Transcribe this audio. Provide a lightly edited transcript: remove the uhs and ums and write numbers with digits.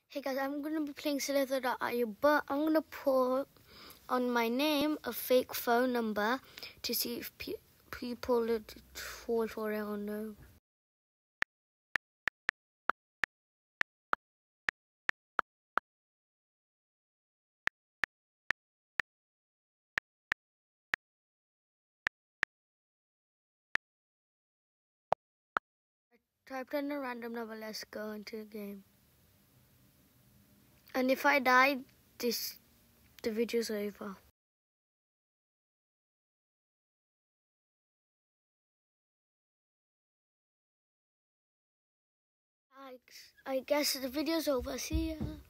Hey guys, I'm going to be playing Slither.io, but I'm going to put on my name a fake phone number to see if people would fall for it or no. I typed in a random number, let's go into the game. And if I die, the video's over. I guess the video's over. See ya.